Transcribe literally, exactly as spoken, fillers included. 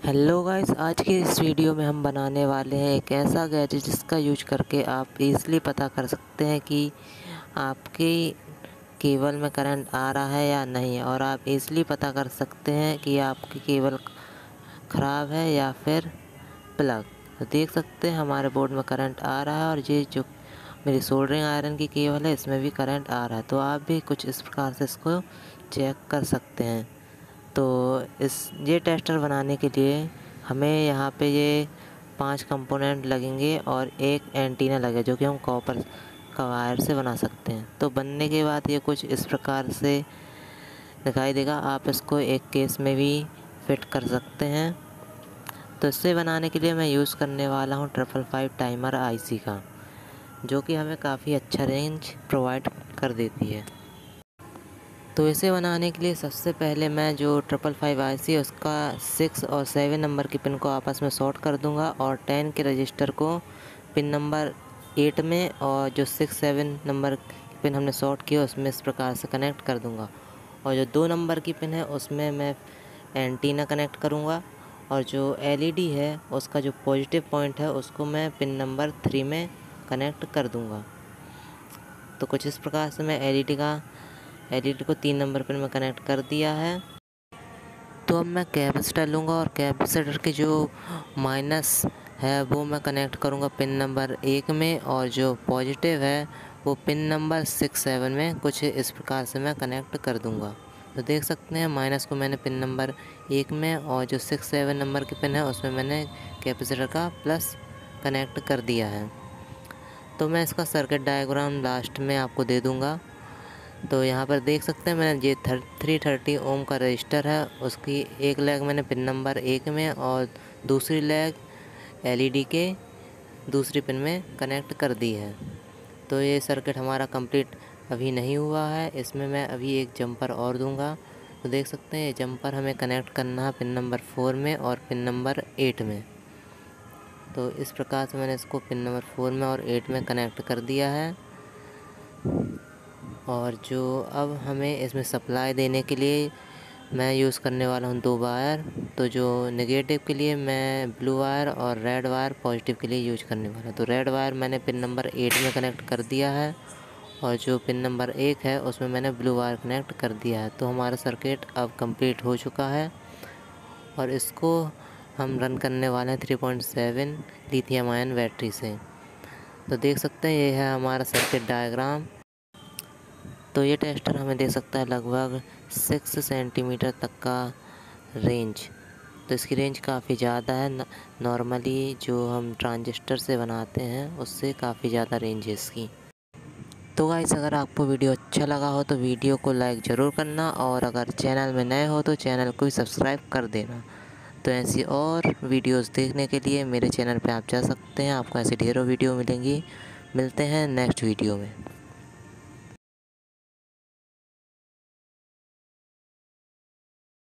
Hello guys, आज की इस वीडियो में हम बनाने वाले हैं एक ऐसा गैजेट जिसका यूज करके आप इजीली पता कर सकते हैं कि आपके केबल में करंट आ रहा है या नहीं, और आप इजीली पता कर सकते हैं कि आपकी केबल ख़राब है या फिर प्लग। तो देख सकते हैं हमारे बोर्ड में करंट आ रहा है, और ये जो मेरी सोल्डरिंग आयरन की केबल है इसमें भी करंट आ रहा है। तो आप भी कुछ इस प्रकार से इसको चेक कर सकते हैं। तो इस ये टेस्टर बनाने के लिए हमें यहाँ पे ये पांच कंपोनेंट लगेंगे और एक एंटीना लगे जो कि हम कॉपर का वायर से बना सकते हैं। तो बनने के बाद ये कुछ इस प्रकार से दिखाई देगा। आप इसको एक केस में भी फिट कर सकते हैं। तो इससे बनाने के लिए मैं यूज़ करने वाला हूँ ट्रिपल फाइव टाइमर आईसी का, जो कि हमें काफ़ी अच्छा रेंज प्रोवाइड कर देती है। तो इसे बनाने के लिए सबसे पहले मैं जो ट्रिपल फाइव आई सी है उसका सिक्स और सेवन नंबर की पिन को आपस में शॉर्ट कर दूंगा, और टेन के रजिस्टर को पिन नंबर एट में, और जो सिक्स सेवन नंबर की पिन हमने शॉर्ट किया उसमें इस प्रकार से कनेक्ट कर दूंगा। और जो दो नंबर की पिन है उसमें मैं एंटीना कनेक्ट करूँगा, और जो एल ई डी है उसका जो पॉजिटिव पॉइंट है उसको मैं पिन नंबर थ्री में कनेक्ट कर दूँगा। तो कुछ इस प्रकार से मैं एल ई डी का एल ई डी को तीन नंबर पिन में कनेक्ट कर दिया है। तो अब मैं कैपेसिटर लूँगा, और कैपेसिटर के जो माइनस है वो मैं कनेक्ट करूँगा पिन नंबर एक में, और जो पॉजिटिव है वो पिन नंबर सिक्स सेवन में कुछ इस प्रकार से मैं कनेक्ट कर दूँगा। तो देख सकते हैं माइनस को मैंने पिन नंबर एक में, और जो सिक्स सेवन नंबर की पिन है उसमें मैंने कैपेसिटर का प्लस कनेक्ट कर दिया है। तो मैं इसका सर्किट डायग्राम लास्ट में आपको दे दूँगा। तो यहाँ पर देख सकते हैं मैंने ये थ्री थर्टी ओम का रजिस्टर है, उसकी एक लेग मैंने पिन नंबर एक में और दूसरी लेग एल ई डी के दूसरी पिन में कनेक्ट कर दी है। तो ये सर्किट हमारा कंप्लीट अभी नहीं हुआ है, इसमें मैं अभी एक जंपर और दूंगा। तो देख सकते हैं ये जंपर हमें कनेक्ट करना है पिन नंबर फोर में और पिन नंबर एट में। तो इस प्रकार से मैंने इसको पिन नंबर फोर में और एट में कनेक्ट कर दिया है। और जो अब हमें इसमें सप्लाई देने के लिए मैं यूज़ करने वाला हूँ दो वायर। तो जो नेगेटिव के लिए मैं ब्लू वायर और रेड वायर पॉजिटिव के लिए यूज करने वाला। तो रेड वायर मैंने पिन नंबर एट में कनेक्ट कर दिया है, और जो पिन नंबर एक है उसमें मैंने ब्लू वायर कनेक्ट कर दिया है। तो हमारा सर्किट अब कंप्लीट हो चुका है, और इसको हम रन करने वाले हैं three point seven lithium ion battery से। तो देख सकते हैं ये है हमारा सर्किट डायग्राम। तो ये टेस्टर हमें दे सकता है लगभग सिक्स सेंटीमीटर तक का रेंज। तो इसकी रेंज काफ़ी ज़्यादा है, नॉर्मली जो हम ट्रांजिस्टर से बनाते हैं उससे काफ़ी ज़्यादा रेंज है इसकी। तो गाइस, अगर आपको वीडियो अच्छा लगा हो तो वीडियो को लाइक ज़रूर करना, और अगर चैनल में नए हो तो चैनल को भी सब्सक्राइब कर देना। तो ऐसी और वीडियोस देखने के लिए मेरे चैनल पे आप जा सकते हैं, आपको ऐसी ढेरों वीडियो मिलेंगी। मिलते हैं नेक्स्ट वीडियो में।